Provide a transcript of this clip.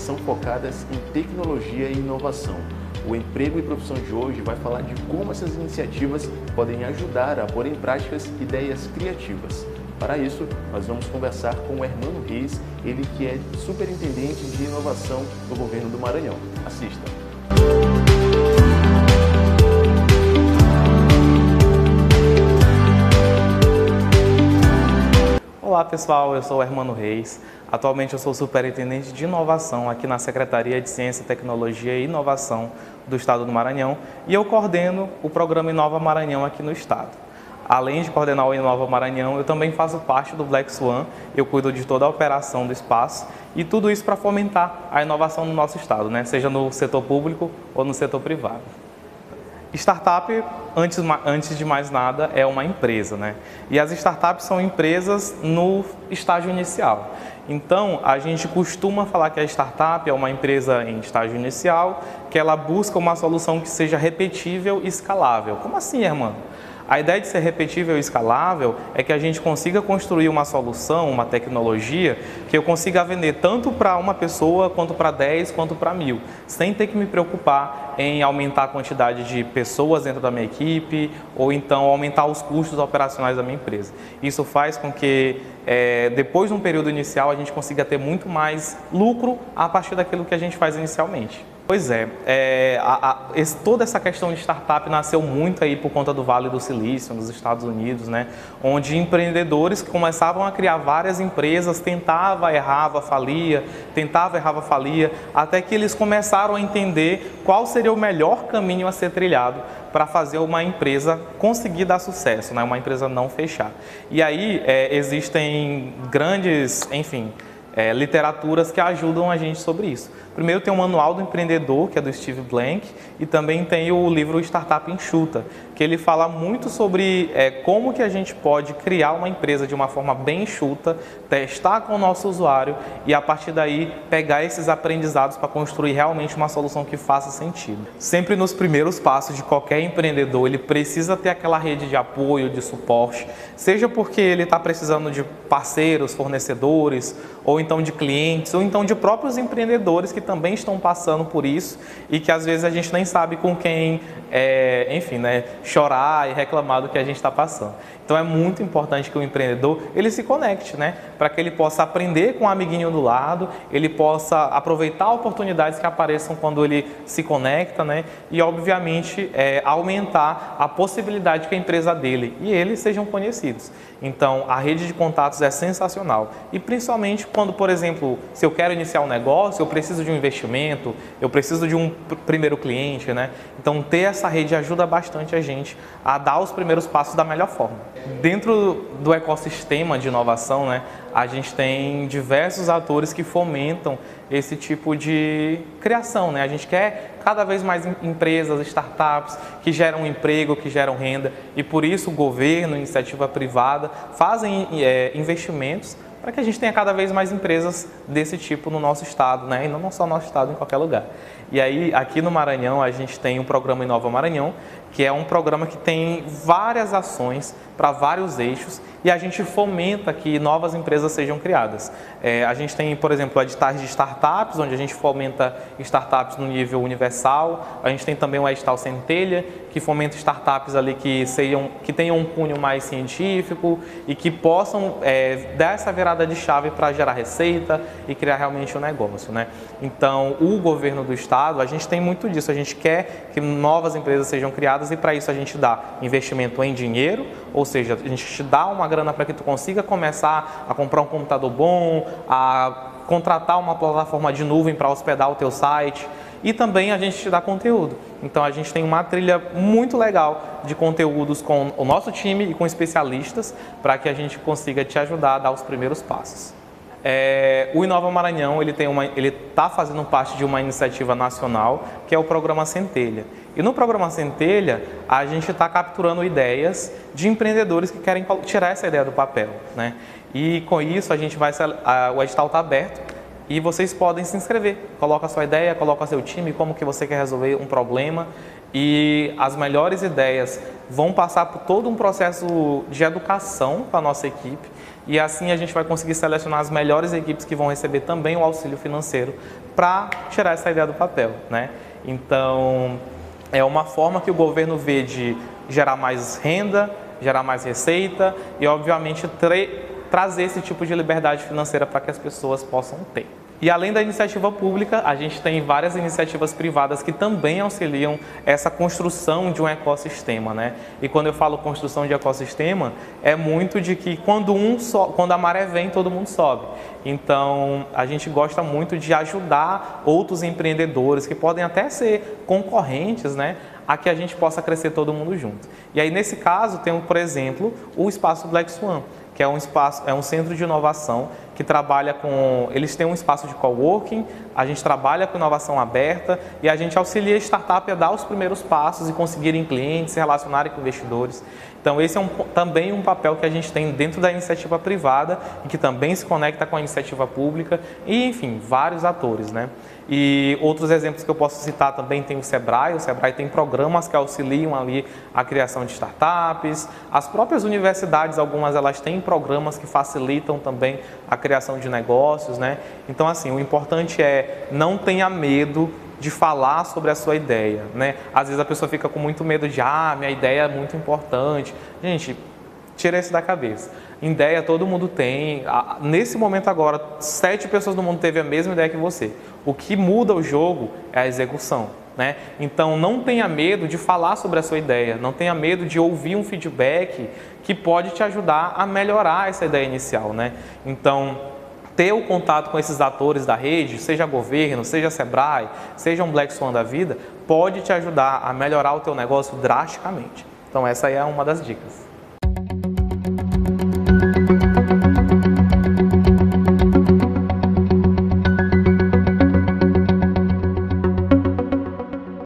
são focadas em tecnologia e inovação. O Emprego e Profissão de hoje vai falar de como essas iniciativas podem ajudar a pôr em prática ideias criativas. Para isso, nós vamos conversar com o Hermano Reis, ele que é superintendente de inovação do governo do Maranhão. Assista! Olá pessoal, eu sou o Hermano Reis. Atualmente eu sou superintendente de inovação aqui na Secretaria de Ciência, Tecnologia e Inovação do Estado do Maranhão e eu coordeno o programa Inova Maranhão aqui no Estado. Além de coordenar o Inova Maranhão, eu também faço parte do Black Swan, eu cuido de toda a operação do espaço e tudo isso para fomentar a inovação no nosso Estado, seja no setor público ou no setor privado. Startup, antes de mais nada, é uma empresa, E as startups são empresas no estágio inicial. Então, a gente costuma falar que a startup é uma empresa em estágio inicial, que ela busca uma solução que seja repetível e escalável. Como assim, Hermano? A ideia de ser repetível e escalável é que a gente consiga construir uma solução, uma tecnologia, que eu consiga vender tanto para uma pessoa, quanto para 10, quanto para 1000, sem ter que me preocupar em aumentar a quantidade de pessoas dentro da minha equipe, ou então aumentar os custos operacionais da minha empresa. Isso faz com que, depois de um período inicial, a gente consiga ter muito mais lucro a partir daquilo que a gente faz inicialmente. Pois é, toda essa questão de startup nasceu muito aí por conta do Vale do Silício, nos Estados Unidos, onde empreendedores começavam a criar várias empresas, tentava, errava, falia, até que eles começaram a entender qual seria o melhor caminho a ser trilhado para fazer uma empresa conseguir dar sucesso, uma empresa não fechar. E aí existem grandes, literaturas que ajudam a gente sobre isso. Primeiro tem o Manual do Empreendedor, que é do Steve Blank, e também tem o livro Startup Enxuta, que ele fala muito sobre como que a gente pode criar uma empresa de uma forma bem enxuta, testar com o nosso usuário e a partir daí pegar esses aprendizados para construir realmente uma solução que faça sentido. Sempre nos primeiros passos de qualquer empreendedor, ele precisa ter aquela rede de apoio, de suporte, seja porque ele está precisando de parceiros, fornecedores, ou então de clientes, ou então de próprios empreendedores que também estão passando por isso e que às vezes a gente nem sabe com quem, chorar e reclamar do que a gente está passando. Então é muito importante que o empreendedor ele se conecte, para que ele possa aprender com o amiguinho do lado, ele possa aproveitar oportunidades que apareçam quando ele se conecta, e obviamente aumentar a possibilidade que a empresa dele e eles sejam conhecidos. Então a rede de contatos é sensacional e principalmente quando, por exemplo, se eu quero iniciar um negócio, eu preciso de um investimento, eu preciso de um primeiro cliente, Então ter essa rede ajuda bastante a gente a dar os primeiros passos da melhor forma. Dentro do ecossistema de inovação, a gente tem diversos atores que fomentam esse tipo de criação, A gente quer cada vez mais empresas, startups que geram emprego, que geram renda e por isso o governo, a iniciativa privada fazem investimentos para que a gente tenha cada vez mais empresas desse tipo no nosso estado, E não só no nosso estado, em qualquer lugar. E aí, aqui no Maranhão, a gente tem um programa Inova Maranhão, que é um programa que tem várias ações para vários eixos e a gente fomenta que novas empresas sejam criadas. A gente tem, por exemplo, editais de startups, onde a gente fomenta startups no nível universal. A gente tem também o edital Centelha, que fomenta startups ali que tenham um cunho mais científico e que possam dar essa virada de chave para gerar receita e criar realmente um negócio, Então, o governo do estado, a gente tem muito disso. A gente quer que novas empresas sejam criadas e para isso a gente dá investimento em dinheiro, ou seja, a gente te dá uma grana para que tu consiga começar a comprar um computador bom, a contratar uma plataforma de nuvem para hospedar o teu site e também a gente te dá conteúdo. Então a gente tem uma trilha muito legal de conteúdos com o nosso time e com especialistas para que a gente consiga te ajudar a dar os primeiros passos. O Inova Maranhão ele está fazendo parte de uma iniciativa nacional que é o Programa Centelha. E no Programa Centelha a gente está capturando ideias de empreendedores que querem tirar essa ideia do papel, E com isso o edital está aberto e vocês podem se inscrever. Coloca a sua ideia, coloca seu time, como que você quer resolver um problema e as melhores ideias vão passar por todo um processo de educação para a nossa equipe e assim a gente vai conseguir selecionar as melhores equipes que vão receber também o auxílio financeiro para tirar essa ideia do papel, né? Então, é uma forma que o governo vê de gerar mais renda, gerar mais receita e, obviamente, trazer esse tipo de liberdade financeira para que as pessoas possam ter. E além da iniciativa pública, a gente tem várias iniciativas privadas que também auxiliam essa construção de um ecossistema, né? E quando eu falo construção de ecossistema, é muito de que quando a maré vem, todo mundo sobe. Então, a gente gosta muito de ajudar outros empreendedores que podem até ser concorrentes, né? A que a gente possa crescer todo mundo junto. E aí, nesse caso, tem, por exemplo, o Espaço Black Swan, que é um centro de inovação que trabalha com... Eles têm um espaço de coworking, a gente trabalha com inovação aberta e a gente auxilia a startup a dar os primeiros passos e conseguirem clientes, se relacionarem com investidores. Então, esse é também um papel que a gente tem dentro da iniciativa privada e que também se conecta com a iniciativa pública e, enfim, vários atores, né? E outros exemplos que eu posso citar também tem o Sebrae tem programas que auxiliam ali a criação de startups, as próprias universidades, algumas elas têm programas que facilitam também a criação de negócios, né? Então, assim, o importante é não tenha medo de falar sobre a sua ideia, né? Às vezes a pessoa fica com muito medo de, minha ideia é muito importante. Gente, tira isso da cabeça. Ideia todo mundo tem. Nesse momento agora, 7 pessoas do mundo teve a mesma ideia que você. O que muda o jogo é a execução, né? Então, não tenha medo de falar sobre a sua ideia. Não tenha medo de ouvir um feedback que pode te ajudar a melhorar essa ideia inicial, né? Então, ter o contato com esses atores da rede, seja governo, seja Sebrae, seja um Black Swan da vida, pode te ajudar a melhorar o teu negócio drasticamente. Então, essa aí é uma das dicas.